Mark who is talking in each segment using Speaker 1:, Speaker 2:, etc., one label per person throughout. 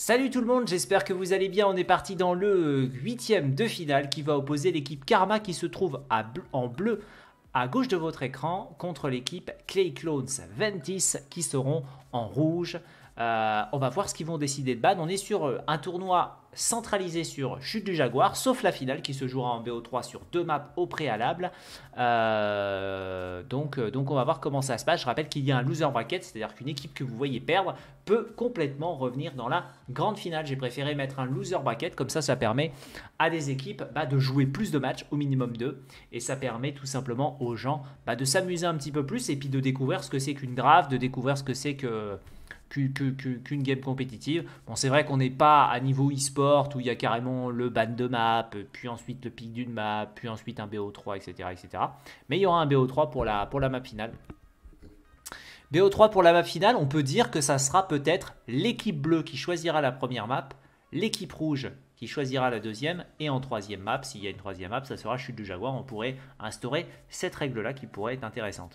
Speaker 1: Salut tout le monde, j'espère que vous allez bien. On est parti dans le huitième de finale qui va opposer l'équipe Karma qui se trouve en bleu à gauche de votre écran contre l'équipe Clay Clones Ventis qui seront en rouge. On va voir ce qu'ils vont décider de ban. On est sur un tournoi centralisé sur Chute du Jaguar, sauf la finale qui se jouera en BO3 sur 2 maps au préalable. Donc on va voir comment ça se passe. Je rappelle qu'il y a un loser bracket, c'est-à-dire qu'une équipe que vous voyez perdre peut complètement revenir dans la grande finale. J'ai préféré mettre un loser bracket, comme ça permet à des équipes de jouer plus de matchs, au minimum 2, et ça permet tout simplement aux gens de s'amuser un petit peu plus et puis de découvrir ce que c'est qu'une draft, de découvrir ce que c'est qu'une game compétitive. Bon, c'est vrai qu'on n'est pas à niveau e-sport où il y a carrément le ban de map, puis ensuite le pic d'une map, puis ensuite un BO3, etc., etc. Mais il y aura un BO3 pour la map finale. BO3 pour la map finale, on peut dire que ça sera peut-être l'équipe bleue qui choisira la première map, l'équipe rouge qui choisira la deuxième, et en troisième map, s'il y a une troisième map, ça sera Chute du Jaguar. On pourrait instaurer cette règle-là qui pourrait être intéressante.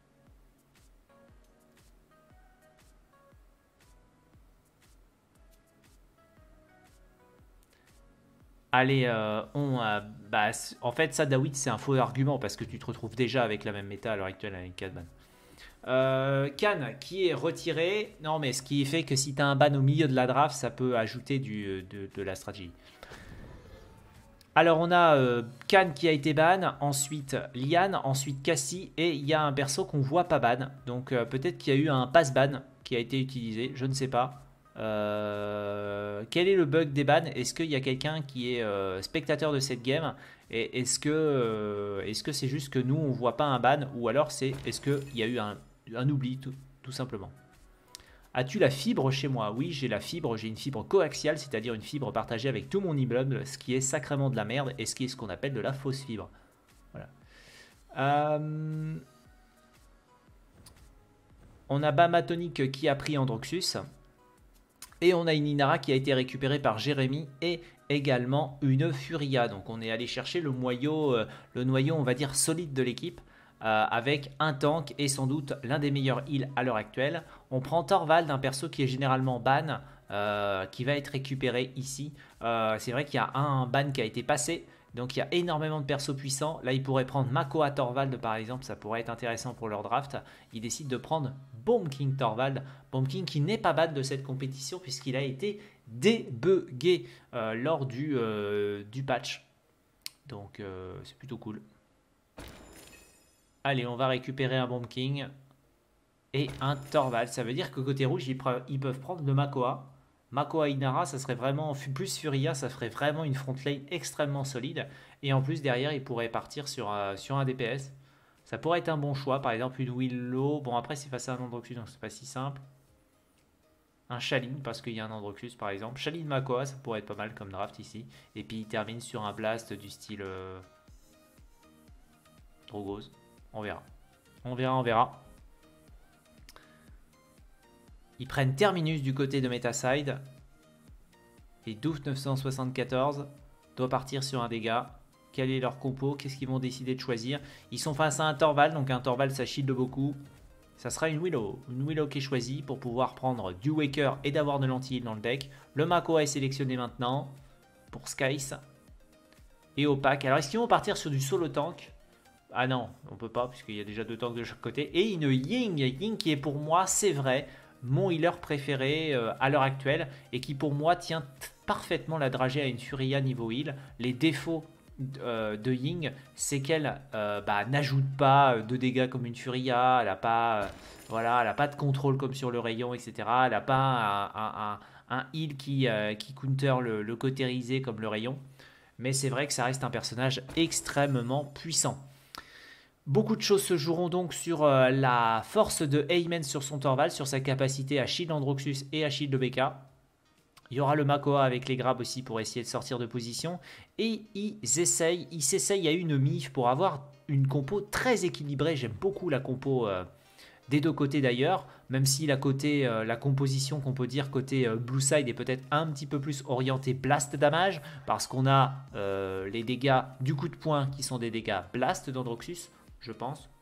Speaker 1: Allez, en fait, ça, Dawid, c'est un faux argument parce que tu te retrouves déjà avec la même méta à l'heure actuelle avec 4 bans. Khan qui est retiré. Non, mais ce qui fait que si tu as un ban au milieu de la draft, ça peut ajouter de la stratégie. Alors, on a Khan qui a été ban, ensuite Liane, ensuite Cassie, et il y a un perso qu'on voit pas ban. Donc, peut-être qu'il y a eu un pass ban qui a été utilisé, je ne sais pas. Quel est le bug des bans? Est-ce qu'il y a quelqu'un qui est spectateur de cette game? Et est-ce que c'est juste que nous on voit pas un ban? Ou alors est-ce qu'il y a eu un oubli tout simplement? As-tu la fibre chez moi? Oui, j'ai la fibre, j'ai une fibre coaxiale, c'est-à-dire une fibre partagée avec tout mon immeuble, ce qui est sacrément de la merde et ce qui est ce qu'on appelle de la fausse fibre. Voilà. On a Bamatonic qui a pris Androxus. Et on a une Inara qui a été récupérée par Jérémy et également une Furia. Donc on est allé chercher le noyau, on va dire, solide de l'équipe avec un tank et sans doute l'un des meilleurs heals à l'heure actuelle. On prend Torvald, un perso qui est généralement ban, qui va être récupéré ici. C'est vrai qu'il y a un ban qui a été passé. Donc il y a énormément de persos puissants. Là, ils pourraient prendre Makoa Torvald par exemple. Ça pourrait être intéressant pour leur draft. Ils décident de prendre Bomb King Torvald. Bomb King qui n'est pas ban de cette compétition puisqu'il a été débugué lors du patch. Donc c'est plutôt cool. Allez, on va récupérer un Bomb King et un Torvald. Ça veut dire que côté rouge, ils peuvent prendre le Makoa. Makoa Inara, ça serait vraiment, plus Furia, ça ferait vraiment une front lane extrêmement solide. Et en plus, derrière, ils pourraient partir sur un DPS. Ça pourrait être un bon choix, par exemple une Willow. Bon, après, c'est face à un Androxus, donc c'est pas si simple. Un Shaline, parce qu'il y a un Androxus, par exemple. Shaline Makoa, ça pourrait être pas mal comme draft ici. Et puis, il termine sur un blast du style Drogos. On verra. On verra. Ils prennent Terminus du côté de Metaside. Et Douf 974 doit partir sur un dégât. Quel est leur compo? Qu'est-ce qu'ils vont décider de choisir? Ils sont face à un Torvald. Donc un Torvald, ça shield beaucoup. Ça sera une Willow. Une Willow qui est choisie pour pouvoir prendre du Waker et d'avoir de l'anti-heal dans le deck. Le Makoa est sélectionné maintenant pour Skies. Et Opaque. Alors est-ce qu'ils vont partir sur du solo tank? Ah non, on peut pas puisqu'il y a déjà 2 tanks de chaque côté. Et une Ying. Ying qui est pour moi, c'est vrai, mon healer préféré à l'heure actuelle et qui pour moi tient parfaitement la dragée à une Furia niveau heal. Les défauts de Ying, c'est qu'elle n'ajoute pas de dégâts comme une Furia, elle n'a pas, de contrôle comme sur le rayon, etc. Elle n'a pas un heal qui counter le cautérisé comme le rayon. Mais c'est vrai que ça reste un personnage extrêmement puissant. Beaucoup de choses se joueront donc sur la force de Heymen sur son Torvald, sur sa capacité à shield Androxus et à shield BK. Il y aura le Makoa avec les grabs aussi pour essayer de sortir de position. Et ils s'essayent à une mif pour avoir une compo très équilibrée. J'aime beaucoup la compo des deux côtés d'ailleurs, même si la composition qu'on peut dire côté Blue Side est peut-être un petit peu plus orientée blast damage, parce qu'on a les dégâts du coup de poing qui sont des dégâts blast d'Androxus, je pense.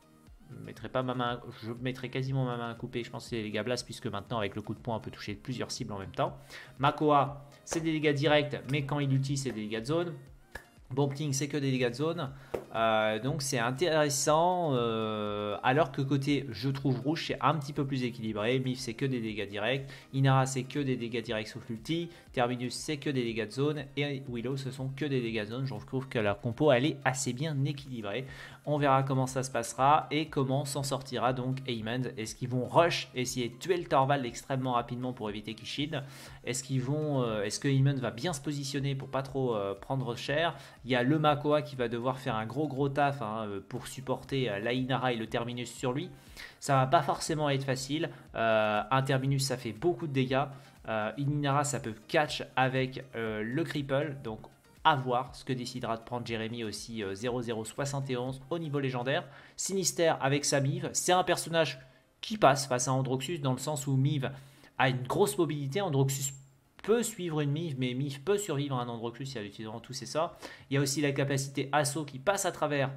Speaker 1: je mettrai quasiment ma main à couper, je pense que c'est les dégâts blast, puisque maintenant avec le coup de poing on peut toucher plusieurs cibles en même temps. Makoa, c'est des dégâts directs, mais quand il utilise c'est des dégâts de zone. Bomb King, c'est que des dégâts de zone. Donc c'est intéressant. Alors que côté je trouve rouge, c'est un petit peu plus équilibré. Mif, c'est que des dégâts directs. Inara, c'est que des dégâts directs sauf l'ulti. Terminus, c'est que des dégâts de zone. Et Willow, ce sont que des dégâts de zone. Je trouve que la compo, elle est assez bien équilibrée. On verra comment ça se passera et comment s'en sortira donc Eamon. Est-ce qu'ils vont rush, essayer de tuer le Torvald extrêmement rapidement pour éviter qu'il shield? Est-ce que Eamon va bien se positionner pour pas trop prendre cher? Il y a le Makoa qui va devoir faire un gros taf pour supporter la Inara et le Terminus sur lui. Ça va pas forcément être facile. Un Terminus, ça fait beaucoup de dégâts. Une Inara, ça peut catch avec le Cripple. Donc à voir ce que décidera de prendre Jérémy aussi 0071 au niveau légendaire. Sinister avec sa Mive, c'est un personnage qui passe face à Androxus dans le sens où Mive a une grosse mobilité. Androxus peut suivre une Mive, mais Mive peut survivre à un Androxus si elle utilise tous ses sorts. Il y a aussi la capacité assaut qui passe à travers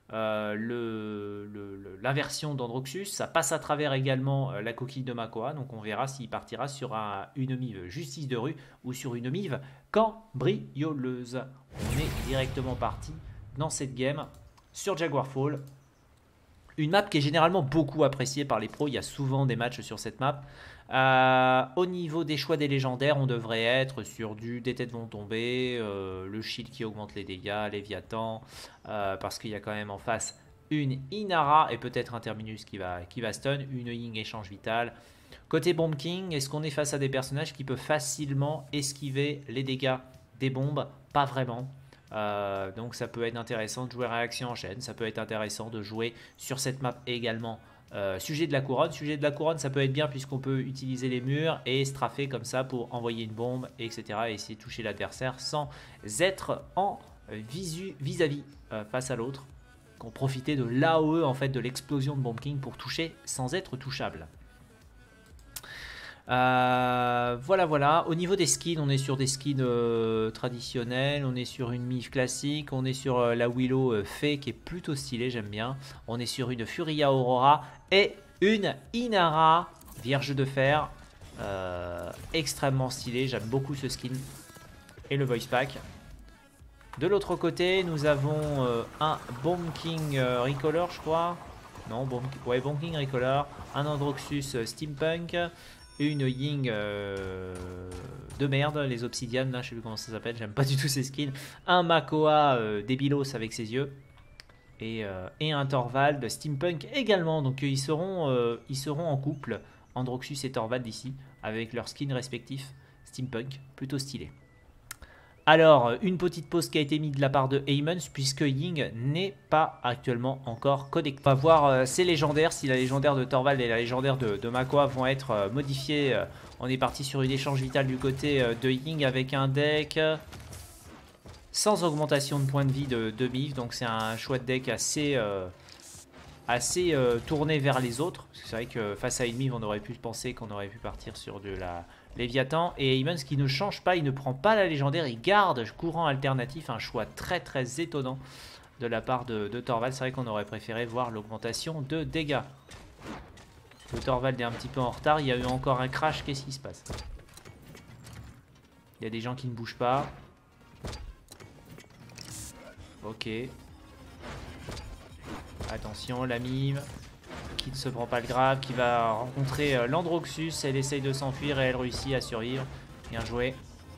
Speaker 1: l'inversion d'Androxus. Ça passe à travers également la coquille de Makoa. Donc on verra s'il partira sur une Mive justice de rue ou sur une Mive cambrioleuse. On est directement parti dans cette game sur Jaguar Fall. Une map qui est généralement beaucoup appréciée par les pros. Il y a souvent des matchs sur cette map. Au niveau des choix des légendaires, on devrait être sur des têtes vont tomber, le shield qui augmente les dégâts, Léviathan, parce qu'il y a quand même en face une Inara et peut-être un Terminus qui va stun, une Ying échange vital. Côté Bomb King, est-ce qu'on est face à des personnages qui peuvent facilement esquiver les dégâts des bombes? Pas vraiment. Donc ça peut être intéressant de jouer réaction en chaîne, ça peut être intéressant de jouer sur cette map également. Sujet de la couronne, ça peut être bien puisqu'on peut utiliser les murs et straffer comme ça pour envoyer une bombe, etc. et essayer de toucher l'adversaire sans être en vis-à-vis face à l'autre. Qu'on profiter de l'AOE en fait de l'explosion de Bomb King pour toucher sans être touchable. Voilà. Au niveau des skins, on est sur des skins traditionnels. On est sur une Mive classique. On est sur la Willow Fée qui est plutôt stylée, j'aime bien. On est sur une Furia Aurora et une Inara Vierge de Fer. Extrêmement stylée, j'aime beaucoup ce skin. Et le Voice Pack. De l'autre côté, nous avons un Bomb King Recolor, je crois. Non, Bomb King Recolor. Un Androxus Steampunk. Une Ying de merde, les obsidianes, là, je sais plus comment ça s'appelle, j'aime pas du tout ces skins. Un Makoa débilos avec ses yeux. Et un Torvald Steampunk également. Donc ils seront en couple, Androxus et Torvald ici, avec leurs skins respectifs. Steampunk, plutôt stylé. Alors, une petite pause qui a été mise de la part de Eamon, puisque Ying n'est pas actuellement encore connecté. On va voir ces légendaires, si la légendaire de Torvald et la légendaire de Makoa vont être modifiées. On est parti sur une échange vitale du côté de Ying avec un deck sans augmentation de points de vie de Mive. Donc c'est un choix de deck assez tourné vers les autres. C'est vrai que face à une Mive, on aurait pu penser qu'on aurait pu partir sur de la Léviathan. Et Eamon, ce qui ne change pas, il ne prend pas la légendaire, il garde courant alternatif. Un choix très étonnant de la part de Torvald. C'est vrai qu'on aurait préféré voir l'augmentation de dégâts. Le Torvald est un petit peu en retard. Il y a eu encore un crash. Qu'est-ce qui se passe? Il y a des gens qui ne bougent pas. Ok. Attention, la Mive qui ne se prend pas le grave, qui va rencontrer l'Androxus. Elle essaye de s'enfuir et elle réussit à survivre. Bien joué.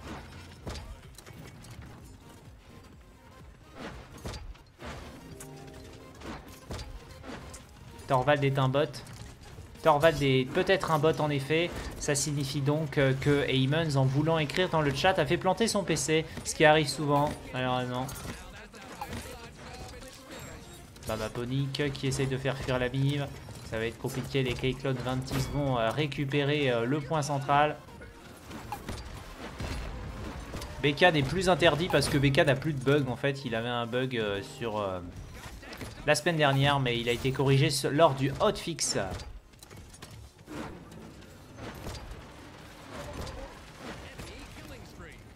Speaker 1: Torvald est un bot. Torvald est peut-être un bot en effet. Ça signifie donc que Eamon, en voulant écrire dans le chat, a fait planter son PC. Ce qui arrive souvent, malheureusement. Baba Ponic qui essaye de faire fuir la Mive. Ça va être compliqué, les K-Clones 26 vont récupérer le point central. BK n'est plus interdit parce que BK n'a plus de bug en fait. Il avait un bug sur la semaine dernière, mais il a été corrigé lors du hotfix.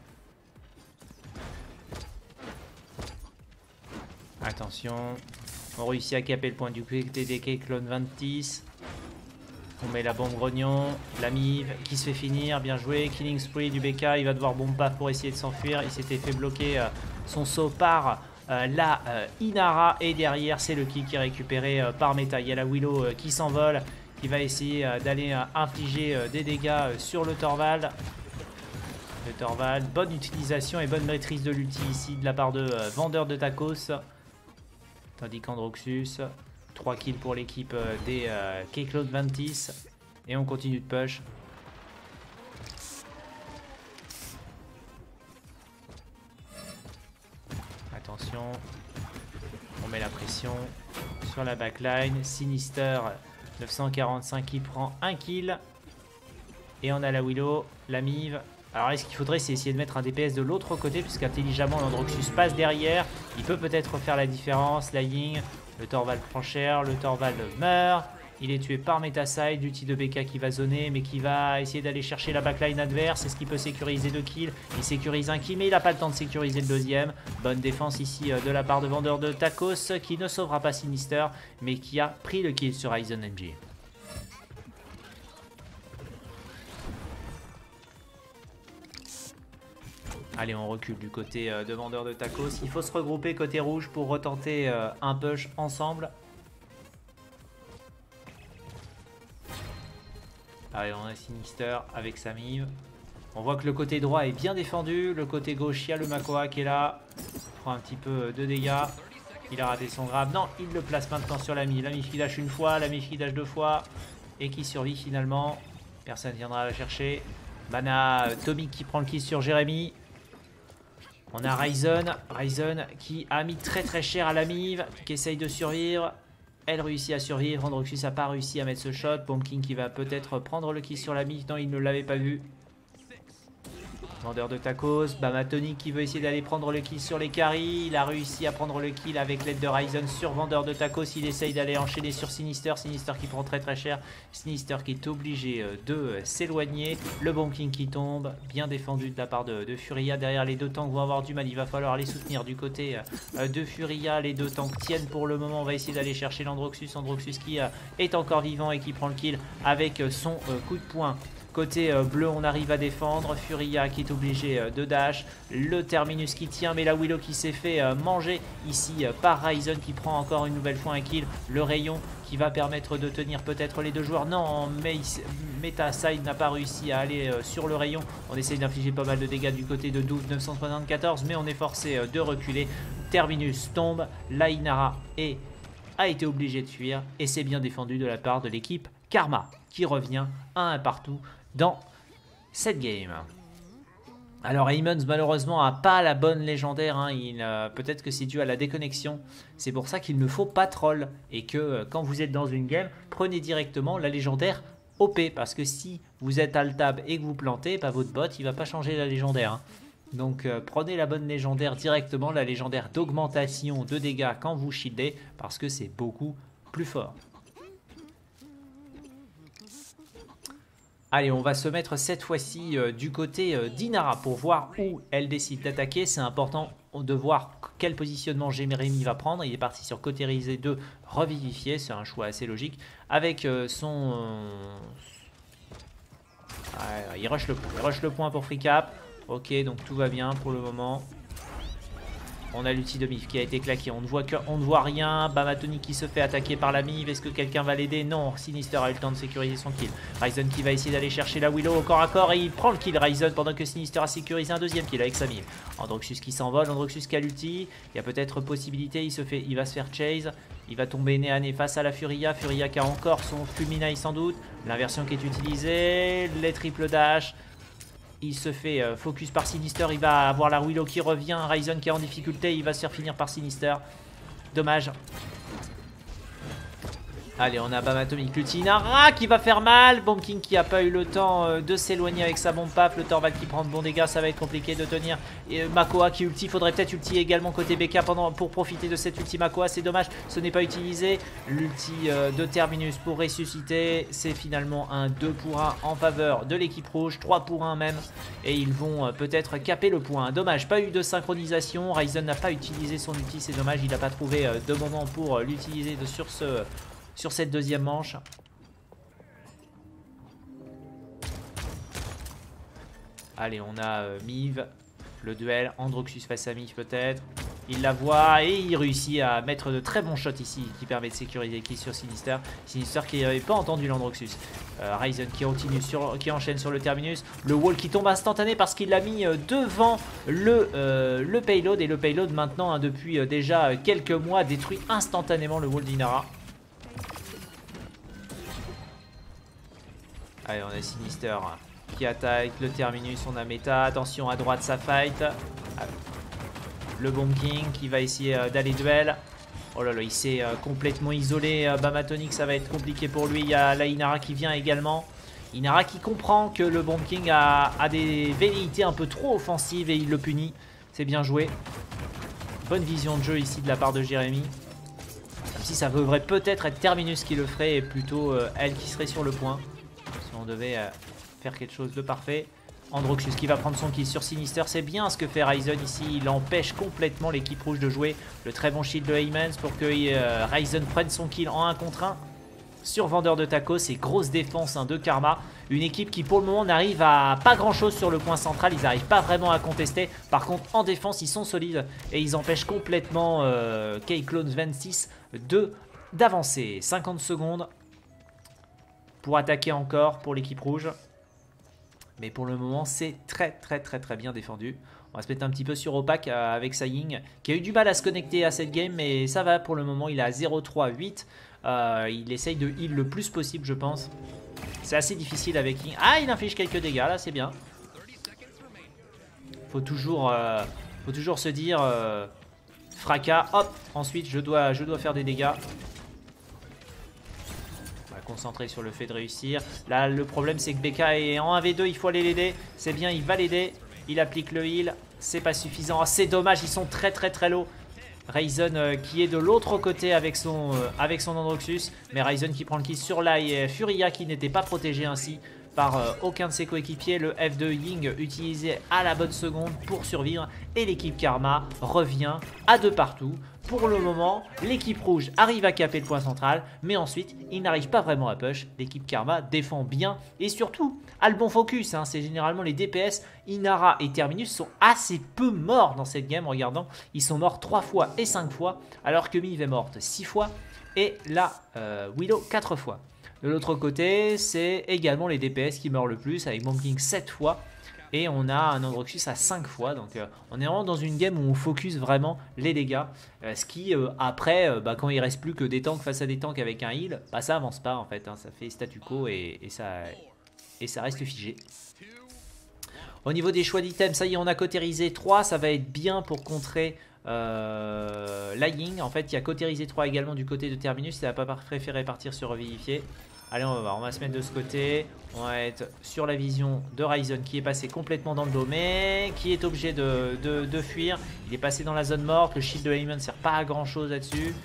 Speaker 1: Attention. On réussit à caper le point du TDK Clone 26. On met la bombe grognon, la Mive qui se fait finir, bien joué. Killing spree du BK, il va devoir bombe paf pour essayer de s'enfuir. Il s'était fait bloquer son saut par la Inara. Et derrière, c'est le kill qui est récupéré par Meta. Il y a la Willow qui s'envole, qui va essayer d'aller infliger des dégâts sur le Torvald. Le Torvald, bonne utilisation et bonne maîtrise de l'ulti ici de la part de Vendeur de Tacos. Tandis qu'Androxus, 3 kills pour l'équipe des K-Cloud 26. Et on continue de push. Attention. On met la pression sur la backline. Sinister 945 qui prend un kill. Et on a la Willow, la Mive. Alors est-ce qu'il faudrait, c'est essayer de mettre un DPS de l'autre côté, puisqu'intelligemment l'Androxus passe derrière. Il peut peut-être faire la différence. La Ying, le Torvald prend cher, le Torvald meurt. Il est tué par Metaside, l'ulti de BK qui va zoner, mais qui va essayer d'aller chercher la backline adverse. Est-ce qu'il peut sécuriser 2 kills? Il sécurise un kill, mais il n'a pas le temps de sécuriser le deuxième. Bonne défense ici de la part de Vendeur de Tacos, qui ne sauvera pas Sinister, mais qui a pris le kill sur Aizen MG. Allez, on recule du côté de Vendeur de Tacos. Il faut se regrouper côté rouge pour retenter un push ensemble. Allez, on a Sinister avec sa Mive. On voit que le côté droit est bien défendu. Le côté gauche, il y a le Makoa qui est là. Il prend un petit peu de dégâts. Il a raté son grab. Non, il le place maintenant sur la Mive. La Mive qui lâche une fois, la Mive qui lâche 2 fois. Et qui survit finalement. Personne ne viendra la chercher. Mana, Tommy qui prend le kill sur Jérémy. On a Ryzen qui a mis très cher à la Mive, qui essaye de survivre. Elle réussit à survivre. Androxus n'a pas réussi à mettre ce shot. Pumpkin qui va peut-être prendre le kill sur la Mive. Non, il ne l'avait pas vu. Vendeur de Tacos. Bamatonic qui veut essayer d'aller prendre le kill sur les carries. Il a réussi à prendre le kill avec l'aide de Ryzen sur Vendeur de Tacos. Il essaye d'aller enchaîner sur Sinister. Sinister qui prend très cher. Sinister qui est obligé de s'éloigner. Le Bomb King qui tombe. Bien défendu de la part de Furia. Derrière, les deux tanks vont avoir du mal. Il va falloir les soutenir du côté de Furia. Les deux tanks tiennent pour le moment. On va essayer d'aller chercher l'Androxus. Androxus qui est encore vivant et qui prend le kill avec son coup de poing. Côté bleu, on arrive à défendre. Furia qui est obligé de dash. Le Terminus qui tient, mais la Willow qui s'est fait manger ici par Ryzen qui prend encore une nouvelle fois un kill. Le rayon qui va permettre de tenir peut-être les deux joueurs. Non, mais Metaside n'a pas réussi à aller sur le rayon. On essaye d'infliger pas mal de dégâts du côté de Douf 974, mais on est forcé de reculer. Terminus tombe. La Inara a été obligé de fuir. Et c'est bien défendu de la part de l'équipe Karma qui revient à un partout dans cette game. Alors Aemons malheureusement n'a pas la bonne légendaire, hein. Peut-être que c'est dû à la déconnexion. C'est pour ça qu'il ne faut pas troll. Et que quand vous êtes dans une game, prenez directement la légendaire OP. Parce que si vous êtes alt-tab et que vous plantez, bah, votre bot il va pas changer la légendaire, hein. Donc prenez la bonne légendaire directement, la légendaire d'augmentation de dégâts quand vous shieldez. Parce que c'est beaucoup plus fort. Allez, on va se mettre cette fois-ci du côté d'Inara pour voir où elle décide d'attaquer. C'est important de voir quel positionnement Jérémy va prendre. Il est parti sur Cautérisé 2, revivifié. C'est un choix assez logique. Avec son... il rush le point pour free cap. Ok, donc tout va bien pour le moment. On a l'ulti de Mive qui a été claqué. On ne voit rien. Bamatonic qui se fait attaquer par la Mive. Est-ce que quelqu'un va l'aider? Non. Sinister a eu le temps de sécuriser son kill. Ryzen qui va essayer d'aller chercher la Willow au corps à corps. Et il prend le kill Ryzen pendant que Sinister a sécurisé un deuxième kill avec sa Mive. Androxus qui s'envole. Androxus qui a l'ulti. Il y a peut-être possibilité. Il va se faire chase. Il va tomber nez à nez face à la Furia. Furia qui a encore son Fulminate sans doute. L'inversion qui est utilisée. Les triple dash. Il se fait focus par Sinister. Il va avoir la Willow qui revient. Ryzen qui est en difficulté. Il va se faire finir par Sinister. Dommage. Allez, on a Bamatomic, l'ulti Inara qui va faire mal. Bomb King qui a pas eu le temps de s'éloigner avec sa bombe paf. Le Torvald qui prend de bons dégâts, ça va être compliqué de tenir. Et Makoa qui ulti, faudrait peut-être ulti également côté BK pour profiter de cette ulti Makoa. C'est dommage, ce n'est pas utilisé. L'ulti de Terminus pour ressusciter. C'est finalement un 2 pour 1 en faveur de l'équipe rouge, 3 pour 1 même. Et ils vont peut-être caper le point. Dommage, pas eu de synchronisation. Ryzen n'a pas utilisé son ulti, c'est dommage. Il n'a pas trouvé de moment pour l'utiliser sur cette deuxième manche. Allez, on a Miv, le duel, Androxus face à Miv peut-être. Il la voit et il réussit à mettre de très bons shots ici qui permet de sécuriser qui sur Sinister. Sinister qui n'avait pas entendu l'Androxus. Ryzen qui continue qui enchaîne sur le terminus. Le wall qui tombe instantané parce qu'il l'a mis devant le payload. Et le payload maintenant, hein, depuis déjà quelques mois, détruit instantanément le wall d'Inara. Allez, on a Sinister qui attaque le terminus, on a Meta, attention à droite ça fight. Le Bomb King qui va essayer d'aller duel. Oh là là, il s'est complètement isolé. Bamatonic, ça va être compliqué pour lui. Il y a la Inara qui vient également. Inara qui comprend que le Bomb King a des velléités un peu trop offensives et il le punit. C'est bien joué. Bonne vision de jeu ici de la part de Jérémy. Même si ça devrait peut-être être Terminus qui le ferait et plutôt elle qui serait sur le point. Si on devait faire quelque chose de parfait. Androxus qui va prendre son kill sur Sinister. C'est bien ce que fait Ryzen ici. Il empêche complètement l'équipe rouge de jouer. Le très bon shield de Heymans pour que Ryzen prenne son kill en 1 contre 1 sur Vendeur de Tacos. C'est grosse défense de Karma. Une équipe qui pour le moment n'arrive à pas grand chose sur le point central. Ils n'arrivent pas vraiment à contester. Par contre en défense ils sont solides. Et ils empêchent complètement K-Clones 26 d'avancer. 50 secondes pour attaquer encore pour l'équipe rouge. Mais pour le moment, c'est très bien défendu. On va se mettre un petit peu sur Opaque avec Saying, qui a eu du mal à se connecter à cette game, mais ça va pour le moment. Il est à 0-3-8. Il essaye de heal le plus possible, je pense. C'est assez difficile avec King. Ah, il inflige quelques dégâts, là, c'est bien. Faut toujours se dire fracas. Hop, ensuite, je dois faire des dégâts. Concentré sur le fait de réussir. Là le problème c'est que BK est en 1v2, il faut aller l'aider. C'est bien, il va l'aider. Il applique le heal. C'est pas suffisant. Oh, c'est dommage, ils sont très low. Ryzen qui est de l'autre côté avec son Androxus. Mais Ryzen qui prend le kill sur la Furia qui n'était pas protégé ainsi par aucun de ses coéquipiers. Le F2 Ying utilisé à la bonne seconde pour survivre. Et l'équipe Karma revient à 2 partout. Pour le moment, l'équipe rouge arrive à caper le point central, mais ensuite, il n'arrive pas vraiment à push. L'équipe Karma défend bien et surtout a le bon focus. Hein. C'est généralement les DPS. Inara et Terminus sont assez peu morts dans cette game. Regardant, ils sont morts 3 fois et 5 fois, alors que Miv est morte 6 fois et là, Willow 4 fois. De l'autre côté, c'est également les DPS qui meurent le plus, avec Bomb King 7 fois. Et on a un Androxus à 5 fois. Donc on est vraiment dans une game où on focus vraiment les dégâts. Ce qui après, quand il reste plus que des tanks face à des tanks avec un heal, ça avance pas en fait. Hein, ça fait statu quo et ça reste figé. Au niveau des choix d'items, ça y est, on a cautérisé 3. Ça va être bien pour contrer la Ying. En fait, il y a cautérisé 3 également du côté de Terminus. Il n'a pas préféré partir sur revivifier. Allez, on va se mettre de ce côté. On va être sur la vision de Ryzen qui est passé complètement dans le dos, mais qui est obligé de fuir. Il est passé dans la zone morte. Le shield de Heyman ne sert pas à grand chose là-dessus.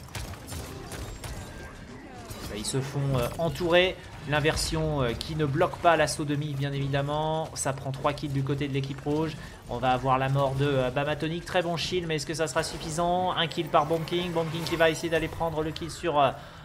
Speaker 1: Ils se font entourer. L'inversion qui ne bloque pas l'assaut de Miv, bien évidemment. Ça prend 3 kills du côté de l'équipe rouge. On va avoir la mort de Bamatonic. Très bon shield, mais est-ce que ça sera suffisant? Un kill par Bomb King. Bomb King qui va essayer d'aller prendre le kill sur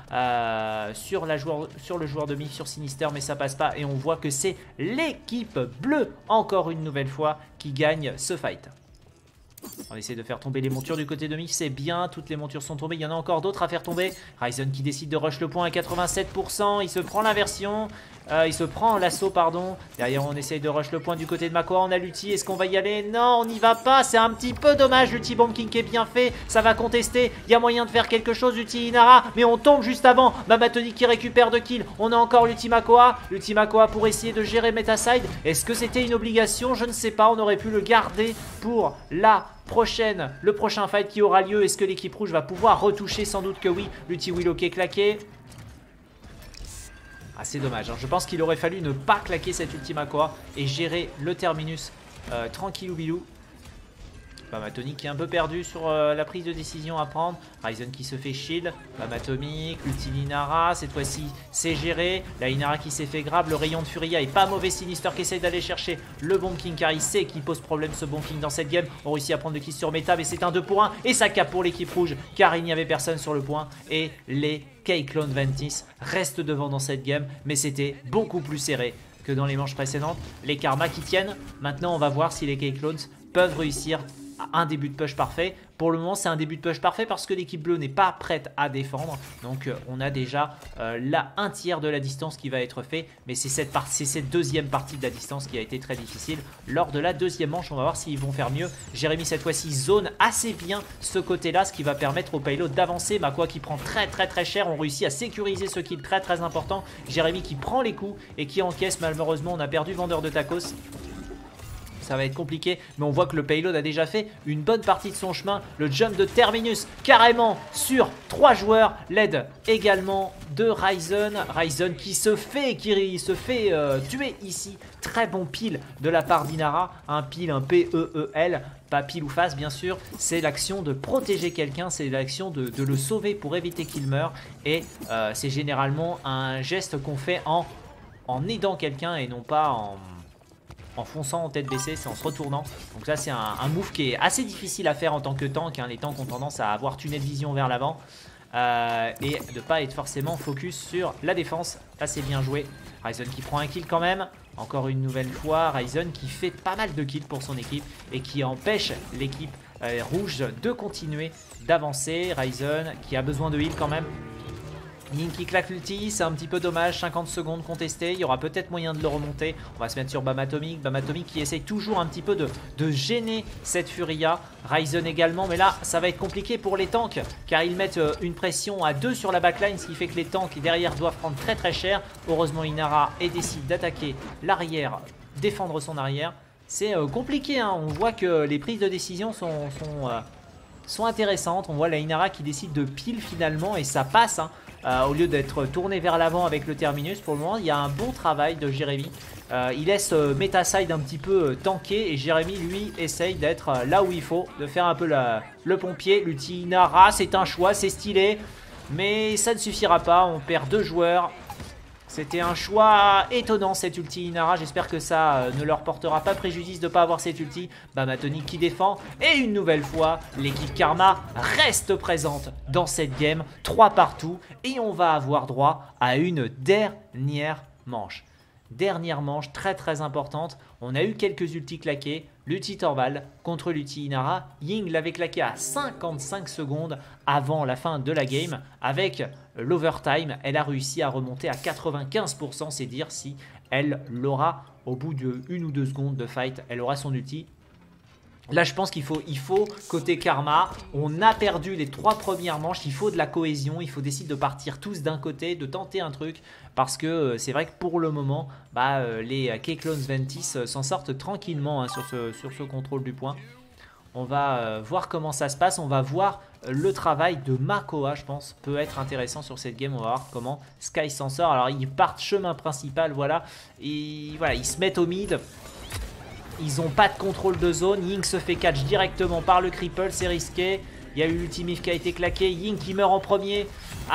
Speaker 1: le joueur de Miv, sur Sinister, mais ça passe pas. Et on voit que c'est l'équipe bleue, encore une nouvelle fois, qui gagne ce fight. On essaie de faire tomber les montures du côté de Miv, c'est bien, toutes les montures sont tombées, il y en a encore d'autres à faire tomber. Ryzen qui décide de rush le point à 87%, il se prend l'inversion, il se prend l'assaut pardon. Derrière on essaye de rush le point du côté de Makoa, on a l'ulti, est-ce qu'on va y aller? Non, on n'y va pas, c'est un petit peu dommage, l'ulti Bomb King est bien fait, ça va contester, il y a moyen de faire quelque chose, l'ulti Inara, mais on tombe juste avant, Bamatonic qui récupère 2 kills, on a encore l'ulti Makoa pour essayer de gérer Metaside. Est-ce que c'était une obligation? Je ne sais pas, on aurait pu le garder pour le prochain fight qui aura lieu. Est-ce que l'équipe rouge va pouvoir retoucher? Sans doute que oui. L'ulti Willow qui est claqué. Ah, c'est dommage, hein. Je pense qu'il aurait fallu ne pas claquer cette ultime Makoa et gérer le terminus tranquillou bilou. Bamatomic qui est un peu perdu sur la prise de décision à prendre. Ryzen qui se fait shield. Bamatomic, l'ulti Inara, cette fois-ci c'est géré. La Inara qui s'est fait grab. Le rayon de Furia est pas mauvais. Sinister qui essaye d'aller chercher le Bomb King car il sait qu'il pose problème ce Bomb King dans cette game. On réussit à prendre le kill sur Meta mais c'est un 2 pour 1. Et ça cap pour l'équipe rouge car il n'y avait personne sur le point. Et les K-Clone Ventis restent devant dans cette game. Mais c'était beaucoup plus serré que dans les manches précédentes. Les Karma qui tiennent. Maintenant on va voir si les K-Clones peuvent réussir un début de push parfait. Pour le moment c'est un début de push parfait parce que l'équipe bleue n'est pas prête à défendre. Donc on a déjà là un tiers de la distance qui va être fait. Mais c'est cette deuxième partie de la distance qui a été très difficile. Lors de la deuxième manche on va voir s'ils vont faire mieux. Jérémy cette fois-ci zone assez bien ce côté là, ce qui va permettre au payload d'avancer. Makoa qui prend très cher. On réussit à sécuriser ce kill très important. Jérémy qui prend les coups et qui encaisse. Malheureusement on a perdu vendeur de tacos. Ça va être compliqué, mais on voit que le payload a déjà fait une bonne partie de son chemin. Le jump de Terminus carrément sur 3 joueurs. L'aide également de Ryzen. Ryzen qui se fait tuer ici. Très bon pile de la part d'Inara. Un pile, un P-E-E-L. Pas pile ou face bien sûr. C'est l'action de protéger quelqu'un. C'est l'action de le sauver pour éviter qu'il meure. Et c'est généralement un geste qu'on fait en aidant quelqu'un et non pas en fonçant en tête baissée, c'est en se retournant. Donc ça c'est un move qui est assez difficile à faire en tant que tank, hein. Les tanks ont tendance à avoir tunnel vision vers l'avant et de ne pas être forcément focus sur la défense. Là c'est bien joué. Ryzen qui prend un kill quand même. Encore une nouvelle fois Ryzen qui fait pas mal de kills pour son équipe et qui empêche l'équipe rouge de continuer d'avancer. Ryzen qui a besoin de heal quand même. Ying qui claque l'ulti, c'est un petit peu dommage, 50 secondes contestées, il y aura peut-être moyen de le remonter. On va se mettre sur Bamatomic, Bamatomic qui essaye toujours un petit peu de gêner cette Furia. Ryzen également, mais là ça va être compliqué pour les tanks car ils mettent une pression à 2 sur la backline, ce qui fait que les tanks derrière doivent prendre très cher. Heureusement Inara décide d'attaquer l'arrière, défendre son arrière. C'est compliqué, hein. On voit que les prises de décision sont intéressantes. On voit la Inara qui décide de pile finalement et ça passe, hein. Au lieu d'être tourné vers l'avant avec le terminus. Pour le moment il y a un bon travail de Jérémy. Il laisse Metaside un petit peu tanker et Jérémy lui essaye d'être là où il faut, de faire un peu le pompier. L'ulti Inara c'est un choix, c'est stylé mais ça ne suffira pas, on perd 2 joueurs. C'était un choix étonnant cette ulti Inara. J'espère que ça ne leur portera pas préjudice de ne pas avoir cette ulti. Bamatomic qui défend. Et une nouvelle fois, l'équipe Karma reste présente dans cette game. 3 partout. Et on va avoir droit à une dernière manche. Dernière manche très importante. On a eu quelques ultis claqués. L'ulti Torvald contre l'ulti Inara. Ying l'avait claqué à 55 secondes avant la fin de la game. Avec l'overtime, elle a réussi à remonter à 95%. C'est dire si elle l'aura au bout de 1 ou 2 secondes de fight. Elle aura son ulti. Là je pense qu'il faut côté Karma, on a perdu les 3 premières manches, il faut de la cohésion, il faut décider de partir tous d'un côté, de tenter un truc. Parce que c'est vrai que pour le moment, les K-Clones Ventis s'en sortent tranquillement, hein, sur ce contrôle du point. On va voir comment ça se passe, on va voir le travail de Makoa je pense peut être intéressant sur cette game. On va voir comment Sky s'en sort. Alors ils partent chemin principal, voilà, et voilà, ils se mettent au mid. Ils n'ont pas de contrôle de zone. Ying se fait catch directement par le cripple. C'est risqué. Il y a eu l'ultimif qui a été claqué. Ying qui meurt en premier.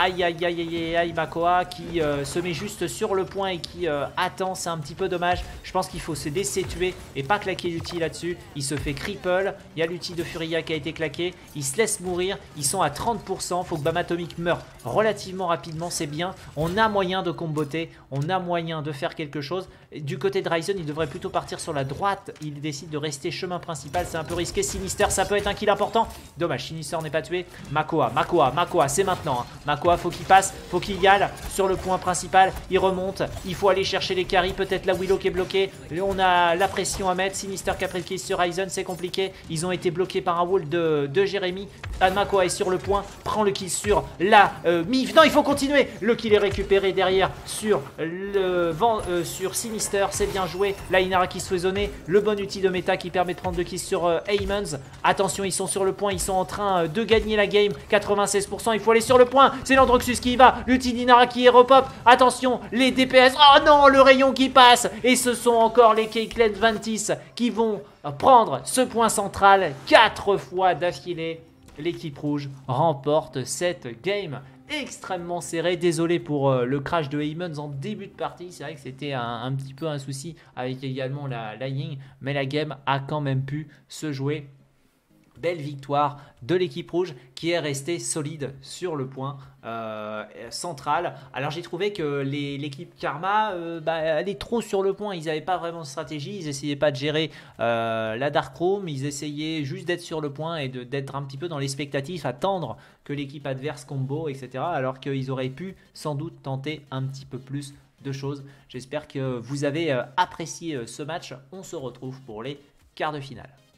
Speaker 1: Aïe. Makoa qui se met juste sur le point et qui attend. C'est un petit peu dommage. Je pense qu'il faut se laisser tuer et pas claquer l'ulti là-dessus. Il se fait cripple. Il y a l'ulti de Furia qui a été claqué. Il se laisse mourir. Ils sont à 30%. Faut que Bamatomic meure relativement rapidement. C'est bien. On a moyen de comboter. On a moyen de faire quelque chose. Du côté de Ryzen, il devrait plutôt partir sur la droite. Il décide de rester chemin principal. C'est un peu risqué. Sinister, ça peut être un kill important. Dommage, Sinister n'est pas tué. Makoa, c'est maintenant, hein. Makoa, faut qu'il passe, faut qu'il y aille sur le point principal. Il remonte. Il faut aller chercher les carries. Peut-être la Willow qui est bloquée. On a la pression à mettre. Sinister qui a pris le kill sur Ryzen. C'est compliqué. Ils ont été bloqués par un wall de Jérémy.
Speaker 2: Admakoa est sur le point, prend le kill sur la Mif. Non, il faut continuer. Le kill est récupéré derrière sur sur Sinister. C'est bien joué. La Inara qui se fait zoner. Le bon outil de méta qui permet de prendre 2 kills sur Aemons. Attention, ils sont sur le point. Ils sont en train de gagner la game. 96%. Il faut aller sur le point. C'est l'Androxus qui y va. L'outil d'Inara qui est repop. Attention, les DPS. Oh non, le rayon qui passe. Et ce sont encore les Caitlyn Ventis qui vont prendre ce point central 4 fois d'affilée. L'équipe rouge remporte cette game extrêmement serrée. Désolé pour le crash de Aemons en début de partie. C'est vrai que c'était un petit peu un souci avec également la Ying. Mais la game a quand même pu se jouer. Belle victoire de l'équipe rouge qui est restée solide sur le point central. Alors j'ai trouvé que l'équipe Karma elle est trop sur le point. Ils n'avaient pas vraiment de stratégie. Ils n'essayaient pas de gérer la Darkroom. Ils essayaient juste d'être sur le point et d'être un petit peu dans l'expectatif, attendre que l'équipe adverse combo, etc. Alors qu'ils auraient pu sans doute tenter un petit peu plus de choses. J'espère que vous avez apprécié ce match. On se retrouve pour les quarts de finale.